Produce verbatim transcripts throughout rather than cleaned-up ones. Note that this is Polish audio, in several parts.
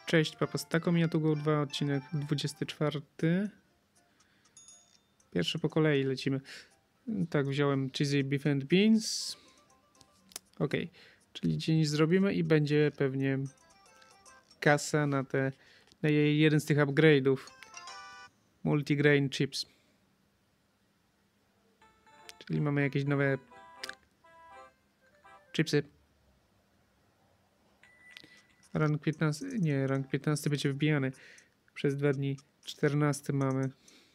Cześć, papa z taką miniaturą dwa, odcinek dwudziesty czwarty. Pierwszy po kolei lecimy. Tak, wziąłem cheesy beef and beans. Ok, czyli dzień zrobimy i będzie pewnie kasa na te, na jeden z tych upgrade'ów. Multigrain chips. Czyli mamy jakieś nowe chipsy. Rank piętnasty, nie, rank piętnasty będzie wbijany przez dwa dni. czternasty mamy.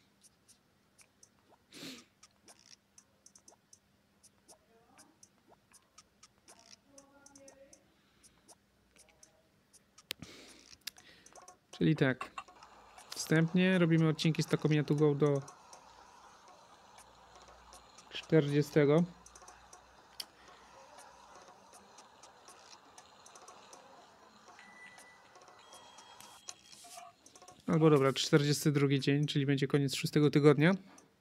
Czyli tak. Wstępnie robimy odcinki z taką miniaturą do czterdziestego. Albo dobra, czterdziesty drugi dzień, czyli będzie koniec szóstego tygodnia.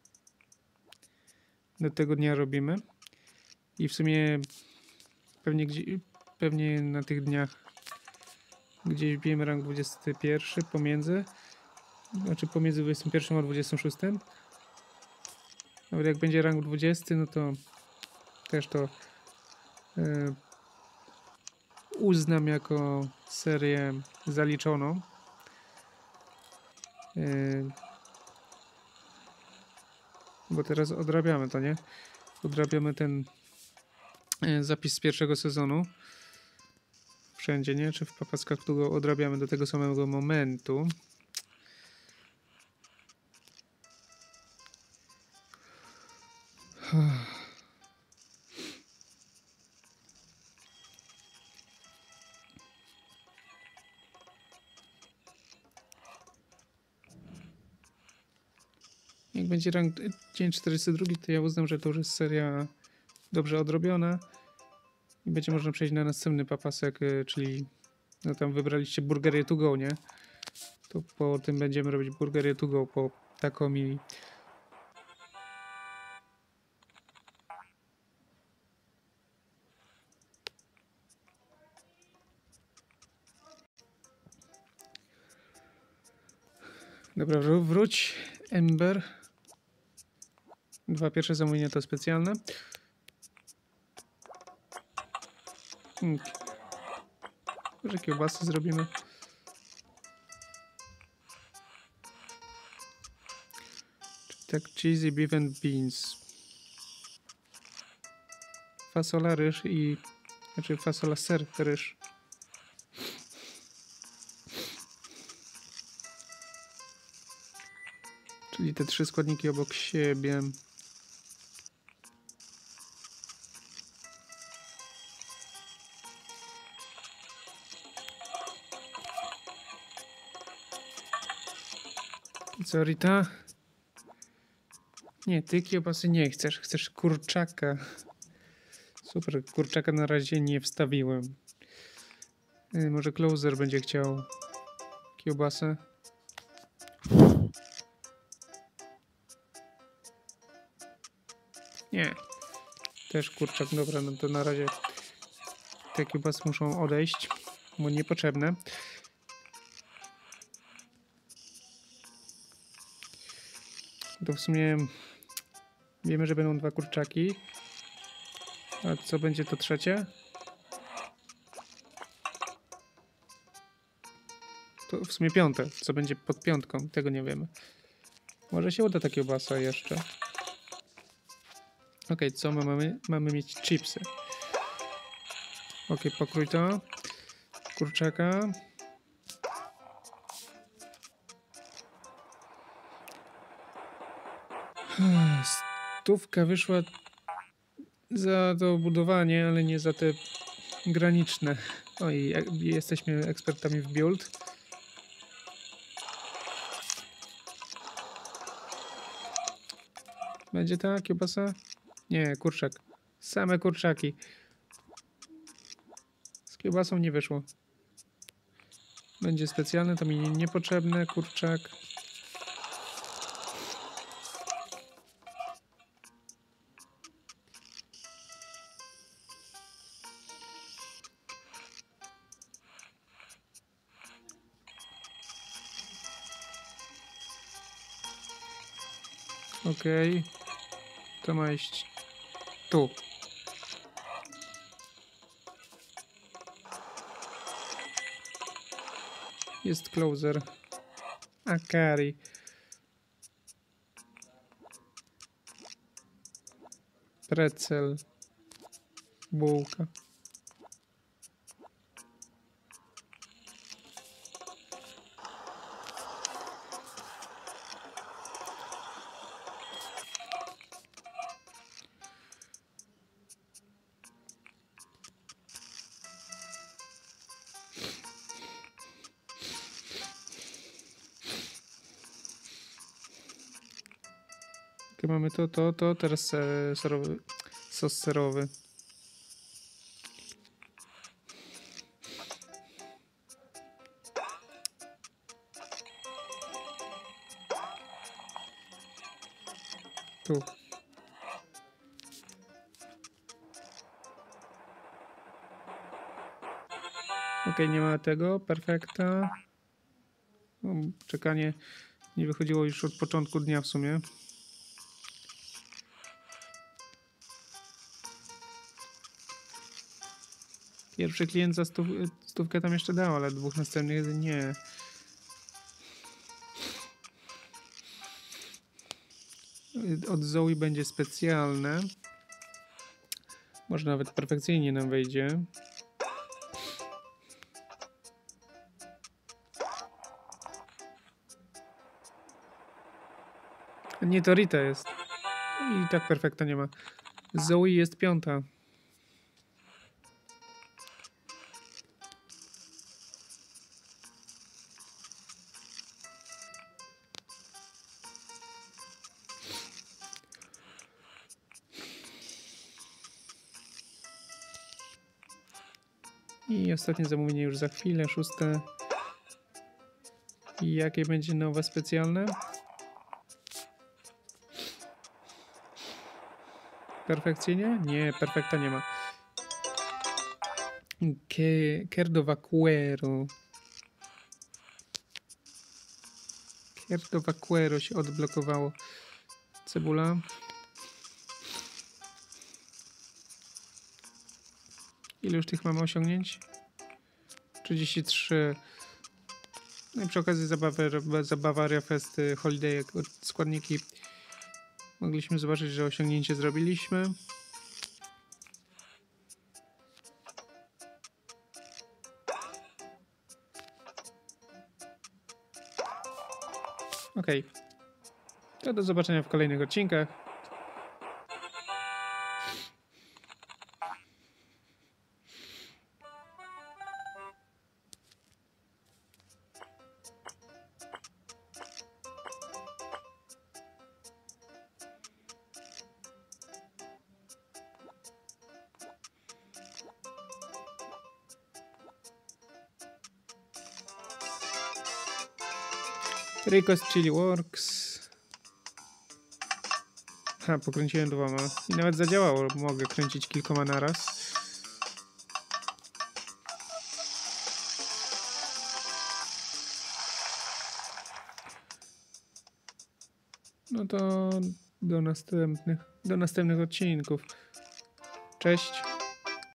Do tego dnia robimy. I w sumie pewnie, gdzie, pewnie na tych dniach gdzieś bijemy rank dwudziesty pierwszy pomiędzy. Znaczy pomiędzy dwudziestym pierwszym a dwudziestym szóstym. Nawet jak będzie rank dwudziesty, no to też to yy, uznam jako serię zaliczoną. Yy, bo teraz odrabiamy to, nie? Odrabiamy ten yy, zapis z pierwszego sezonu. Wszędzie, nie? Czy w papaskach, którego odrabiamy do tego samego momentu. Jak będzie rank dzień czterdziesty drugi, to ja uznam, że to już jest seria dobrze odrobiona i będzie można przejść na następny papasek, czyli no tam wybraliście burgery to go, nie? To po tym będziemy robić burgery to go po taką i dobra, wróć Ember. Dwa pierwsze zamówienia to specjalne. Hmm. Może kiełbasy zrobimy. Tak, cheesy beef and beans. Fasola, ryż i... Znaczy fasola, ser, ryż. Czyli te trzy składniki obok siebie. I co, Rita? Nie, ty kiełbasy nie chcesz. Chcesz kurczaka. Super, kurczaka na razie nie wstawiłem. Yy, może Closer będzie chciał kiełbasę. Nie. Też kurczak. Dobra, no to na razie te kiełbasy muszą odejść, bo niepotrzebne. To w sumie wiemy, że będą dwa kurczaki. A co będzie to trzecie? To w sumie piąte. Co będzie pod piątką? Tego nie wiemy. Może się uda ta kiełbasa jeszcze. Ok, co my mamy? Mamy mieć chipsy. Ok, pokrój to. Kurczaka. Stówka wyszła za to budowanie, ale nie za te graniczne. Oj, jesteśmy ekspertami w build. Będzie ta kiełbasa? Nie, kurczak. Same kurczaki. Z kiełbasą nie wyszło. Będzie specjalne, to mi niepotrzebne. Kurczak. Okej. Okay. To ma iść tu. Jest closer. Akari. Pretzel. Bułka. Mamy to, to, to, teraz e, serowy, sos serowy. Tu. Ok, nie ma tego, perfekta. O, czekanie nie wychodziło już od początku dnia w sumie. Pierwszy klient za stów, stówkę tam jeszcze dał, ale dwóch następnych nie. Od Zoe będzie specjalne. Może nawet perfekcyjnie nam wejdzie. Nie, to Rita jest. I tak perfekta nie ma. Zoe jest piąta. I ostatnie zamówienie już za chwilę, szóste. I jakie będzie nowe specjalne? Perfekcyjnie? Nie, perfekta nie ma. Kerdo Vaquero. Kerdo Vaquero się odblokowało. Cebula. Ile już tych mamy osiągnięć? trzydzieści trzy. No i przy okazji zabawy, Bavaria Fest Holiday jako składniki mogliśmy zobaczyć, że osiągnięcie zrobiliśmy. Ok. To do zobaczenia w kolejnych odcinkach. Rico's Chili Works. Ha, pokręciłem dwoma. I nawet zadziałało. Mogę kręcić kilkoma naraz. No to do następnych, do następnych odcinków. Cześć.